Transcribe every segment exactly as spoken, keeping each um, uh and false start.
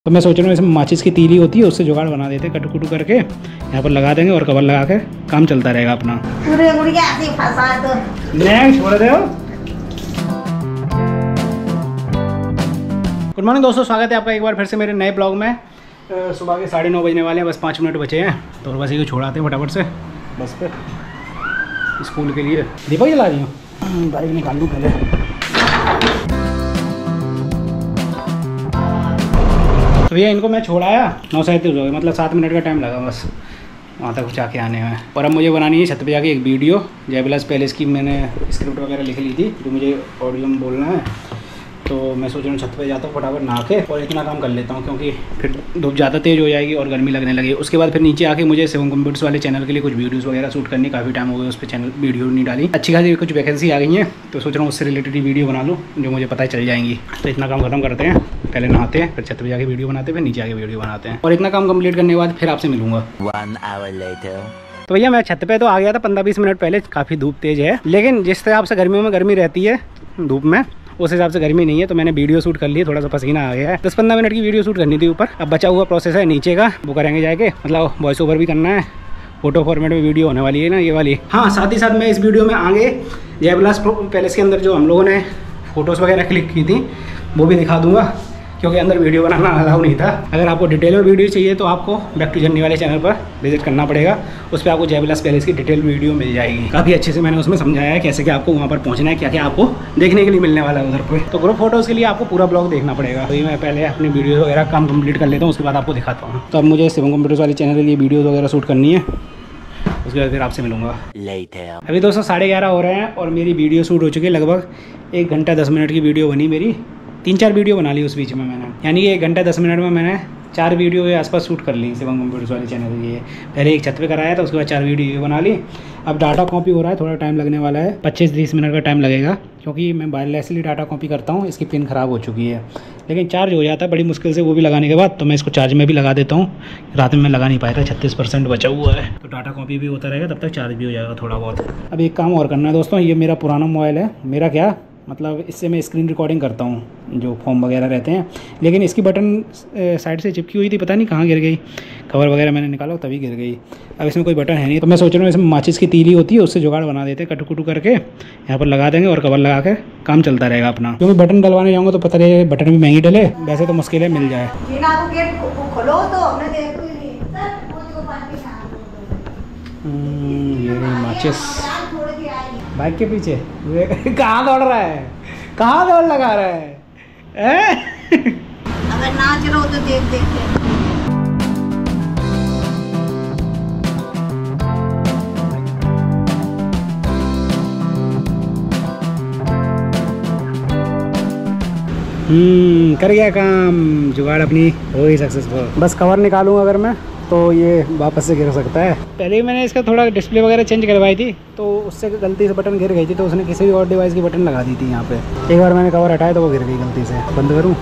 तो मैं सोच रहा हूँ इसमें माचिस की तीली होती है उससे जुगाड़ बना देते कटू कुटू करके यहाँ पर लगा देंगे और कवर लगा के काम चलता रहेगा अपना। छोड़ दे। गुड मॉर्निंग दोस्तों, स्वागत है आपका एक बार फिर से मेरे नए ब्लॉग में। सुबह के साढ़े नौ बजने वाले हैं, बस पाँच मिनट बचे हैं तो बस ये छोड़ाते हैं फटाफट से बस पे स्कूल के लिए। दीपक जला रही हूँ, बाइक निकाल लूँ पहले। तो भैया इनको मैं छोड़ाया नौ सैंतीस हो गए, मतलब सात मिनट का टाइम लगा बस वहाँ तक जाके आने में। और अब मुझे बनानी है छत पे जाके एक वीडियो। जयविलास पैलेस की मैंने स्क्रिप्ट वगैरह लिख ली थी जो मुझे ऑडियो में बोलना है, तो मैं सोच रहा हूँ छत पे जाता हूँ फटाफट नहा के और इतना काम कर लेता हूँ क्योंकि फिर धूप ज़्यादा तेज़ हो जाएगी और गर्मी लगने लगेगी। उसके बाद फिर नीचे आके मुझे सेवन कंप्यूटर्स वाले चैनल के लिए कुछ वीडियोस वगैरह शूट करनी, काफ़ी टाइम हो गया उस पर चैनल वीडियो नहीं डाली। अच्छी खासी कुछ वैकेंसी आ गई है तो सोच रहा हूँ उससे रिलेटेड ही वीडियो बना लूँ जो मुझे पता चल जाएंगी। तो इतना काम खत्म करते हैं, पहले नहाते हैं फिर छत पे जाके वीडियो बनाते हैं, फिर नीचे आके वीडियो बनाते हैं और इतना काम कंप्लीट करने के बाद फिर आपसे मिलूंगा। तो भैया मैं छत पे तो आ गया था पंद्रह बीस मिनट पहले। काफ़ी धूप तेज़ है, लेकिन जिस हिसाब से गर्मियों में गर्मी रहती है धूप में उस हिसाब से गर्मी नहीं है, तो मैंने वीडियो शूट कर ली। थोड़ा सा पसीना आ गया है, दस पंद्रह मिनट की वीडियो शूट करनी थी ऊपर। अब बचा हुआ प्रोसेस है नीचे का, वो करेंगे जाके, मतलब वॉइस ओवर भी करना है, फोटो फॉर्मेट में वीडियो होने वाली है ना ये वाली। हाँ, साथ ही साथ मैं इस वीडियो में आगे जयविलास पैलेस के अंदर जो हम लोगों ने फ़ोटोज़ वगैरह क्लिक की थी वो भी दिखा दूंगा क्योंकि अंदर वीडियो बनाना अलाउ नहीं था। अगर आपको डिटेल में वीडियो चाहिए तो आपको बैक टू जर्नी वाले चैनल पर विजिट करना पड़ेगा, उस पर आपको जयविलास पैलेस की डिटेल वीडियो मिल जाएगी। काफ़ी अच्छे से मैंने उसमें समझाया है कैसे कि आपको वहाँ पर पहुँचना है, क्या क्या आपको देखने के लिए मिलने वाला है उधर पर। तो ग्रुप फोटोज़ के लिए आपको पूरा ब्लॉग देखना पड़ेगा। तो ये मैं पहले अपनी वीडियो वगैरह काम कंप्लीट कर लेता हूँ, उसके बाद आपको दिखाता हूँ। तो अब मुझे सेवन कंप्यूटर्स वाले चैनल के लिए वीडियो वगैरह शूट करनी है, उसके बाद फिर आपसे मिलूंगा। अभी दोस्तों साढ़े ग्यारह हो रहे हैं और मेरी वीडियो शूट हो चुकी है। लगभग एक घंटा दस मिनट की वीडियो बनी मेरी। तीन चार वीडियो बना ली उस बीच में मैंने, यानी कि एक घंटा दस मिनट में मैंने चार वीडियो के आसपास शूट कर ली सेवन कंप्यूटर्स वाले चैनल के लिए। पहले एक छत पे कराया था, उसके बाद चार वीडियो बना ली। अब डाटा कॉपी हो रहा है, थोड़ा टाइम लगने वाला है, पच्चीस तीस मिनट का टाइम लगेगा क्योंकि मैं वायरलेसली डाटा कॉपी करता हूँ। इसकी पिन ख़राब हो चुकी है, लेकिन चार्ज हो जाता है बड़ी मुश्किल से, वो भी लगाने के बाद। तो मैं इसको चार्ज में भी लगा देता हूँ, रात में मैं लगा नहीं पाया था, छत्तीस परसेंट बचा हुआ है। तो डाटा कॉपी भी होता रहेगा, तब तक चार्ज भी हो जाएगा थोड़ा बहुत। अब एक काम और करना है दोस्तों, ये मेरा पुराना मोबाइल है, मेरा क्या मतलब इससे मैं स्क्रीन रिकॉर्डिंग करता हूँ जो फॉर्म वगैरह रहते हैं, लेकिन इसकी बटन साइड से चिपकी हुई थी, पता नहीं कहाँ गिर गई। कवर वगैरह मैंने निकाला तभी गिर गई। अब इसमें कोई बटन है नहीं, तो मैं सोच रहा हूँ इसमें माचिस की तीली होती है उससे जुगाड़ बना देते हैं, कटू कुटू करके यहाँ पर लगा देंगे और कवर लगा के काम चलता रहेगा अपना। क्योंकि बटन डलवाने जाऊँगा तो पता नहीं बटन भी महंगी डले, वैसे तो मुश्किल है मिल जाए। ये माचिस बाइक के पीछे कहाँ दौड़ रहा है, कहाँ दौड़ लगा रहा है, है? अगर नाच रहा हो तो देख देख के। हम्म कर गया काम, जुगाड़ अपनी हो गई सक्सेसफुल। बस कवर निकालूंगा अगर मैं तो ये वापस से गिर सकता है। पहले ही मैंने इसका थोड़ा डिस्प्ले वगैरह चेंज करवाई थी तो उससे गलती से बटन गिर गई थी, तो उसने किसी भी और डिवाइस की बटन लगा दी थी यहाँ पे। एक बार मैंने कवर हटाया तो वो गिर गई गलती से। बंद करूँ?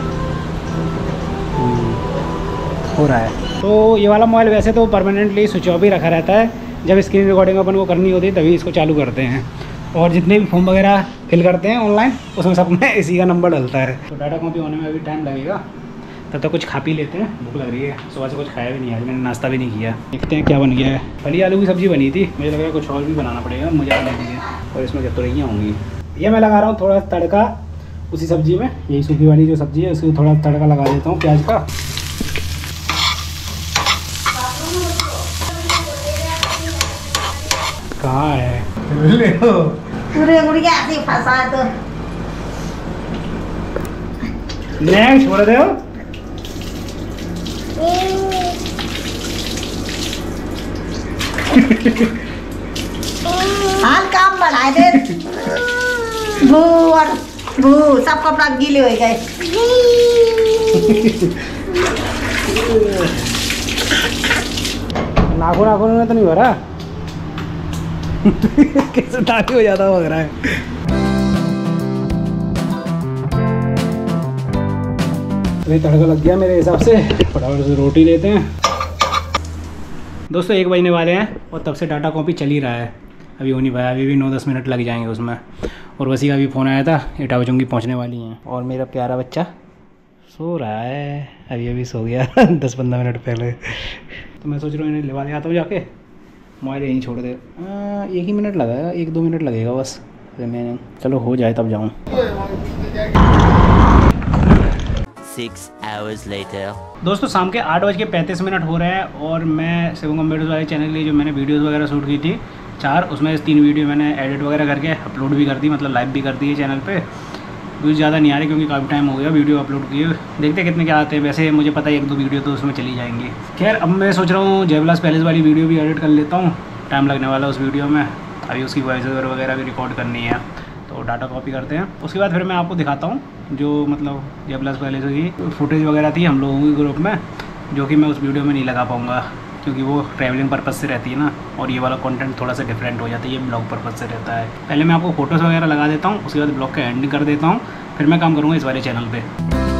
हो रहा है। तो ये वाला मोबाइल वैसे तो परमानेंटली स्विच ऑफ ही रखा रहता है, जब स्क्रीन रिकॉर्डिंग अपन को करनी होती है तभी इसको चालू करते हैं। और जितने भी फॉर्म वगैरह फिल करते हैं ऑनलाइन उसमें सब में इसी का नंबर डलता है। तो डाटा कॉपी होने में अभी टाइम लगेगा, तब तक तो कुछ खा पी लेते हैं, भूख लग रही है। सुबह से कुछ खाया भी नहीं, आज मैंने नाश्ता भी नहीं किया। देखते हैं क्या बन गया है। फली आलू की सब्ज़ी बनी थी, मुझे लग रहा है कुछ और भी बनाना पड़ेगा, मुझे लग रही है। और इसमें गत्तुरैयाँ होंगी। ये मैं लगा रहा हूँ थोड़ा तड़का उसी सब्ज़ी में, यही सूखी वाली जो सब्ज़ी है उसको थोड़ा तड़का लगा देता हूँ प्याज का। कहाँ है पूरे गुड़िया ऐसे फंसा तो नहीं छोड़ दे। हाल काम बढ़ाए दे। भू और भू सब कपड़ा गीले हो गए। नाखून नाखून में तो नहीं हो रहा कैसे ताली हो जाता लग रहा है। ये तड़का लग गया मेरे हिसाब से, फटाफट से रोटी लेते हैं। दोस्तों एक बजने वाले हैं और तब से डाटा कॉपी चल ही रहा है, अभी हो नहीं पाया, अभी भी नौ दस मिनट लग जाएंगे उसमें। और वसी का भी फ़ोन आया था, एटा बचूंगी पहुँचने वाली हैं। और मेरा प्यारा बच्चा सो रहा है, अभी अभी सो गया दस पंद्रह मिनट पहले। तो मैं सोच रहा हूँ इन्हें लिवा ले आता हूँ जाके, मोबाइल यहीं छोड़ दे। आ, एक ही मिनट लगेगा, एक दो मिनट लगेगा बस रिमेनिंग। चलो हो जाए तब जाऊँ। Six hours later. दोस्तों शाम के आठ बज के पैंतीस मिनट हो रहे हैं और मैं शिवम कंप्यूटर्स वाले चैनल के लिए जो मैंने वीडियोस वगैरह शूट की थी चार, उसमें से तीन वीडियो मैंने एडिट वगैरह करके अपलोड भी कर दी, मतलब लाइव भी कर दी है चैनल पे। व्यूज़ ज़्यादा नहीं आ रहे क्योंकि काफ़ी टाइम हो गया वीडियो अपलोड किए, देखते कितने क्या आते हैं। वैसे मुझे पता है एक दो वीडियो तो उसमें चली जाएंगी। खैर अब मैं सोच रहा हूँ जयविलास पैलेस वाली वीडियो भी एडिट कर लेता हूँ, टाइम लगने वाला है उस वीडियो में। अभी उसकी वॉइस ओवर वगैरह भी रिकॉर्ड करनी है, तो डाटा कॉपी करते हैं। उसके बाद फिर मैं आपको दिखाता हूँ जो मतलब जयविलास पैलेस की फुटेज वगैरह थी हम लोगों के ग्रुप में, जो कि मैं उस वीडियो में नहीं लगा पाऊँगा क्योंकि वो ट्रैवलिंग पर्पज़ से रहती है ना, और ये वाला कंटेंट थोड़ा सा डिफरेंट हो जाता है, ये ब्लॉग पर्पज़ से रहता है। पहले मैं आपको फोटोज़ वगैरह लगा देता हूँ, उसके बाद ब्लॉग का एंडिंग कर देता हूँ, फिर मैं काम करूँगा इस वाले चैनल पे।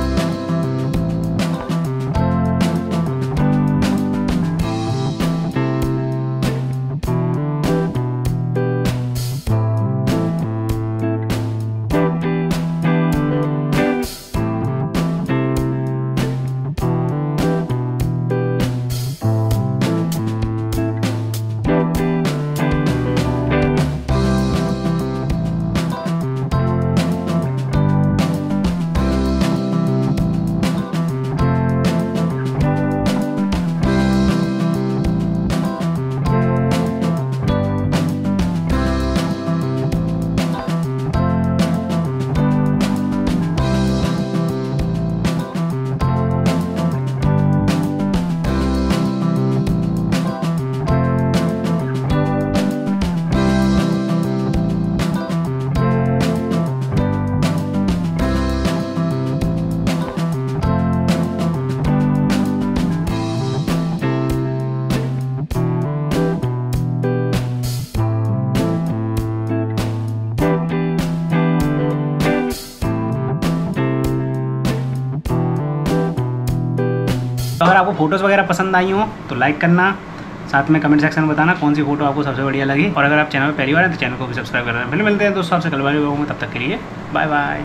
अगर आपको फोटोज़ वगैरह पसंद आई हो तो लाइक करना, साथ में कमेंट सेक्शन में बताना कौन सी फोटो आपको सबसे बढ़िया लगी। और अगर आप चैनल पर पहली बार हैं तो चैनल को भी सब्सक्राइब करना। फिर मिलते हैं दोस्तों आपसे कल वाले लोगों में, तब तक के लिए बाय बाय।